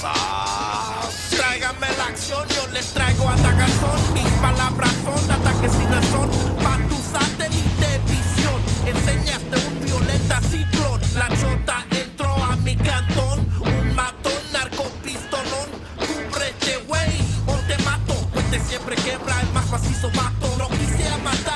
Tráigame la acción, yo les traigo atacazón. Mis palabras son ataques sin razón. Pa' tu satélite visión, enseñaste un violeta ciclón. La chota entró a mi cantón, un matón, narcopistolón. Cúbrete, wey, o te mato. Pues te siempre quebra el más macizo mato. No quisiera matar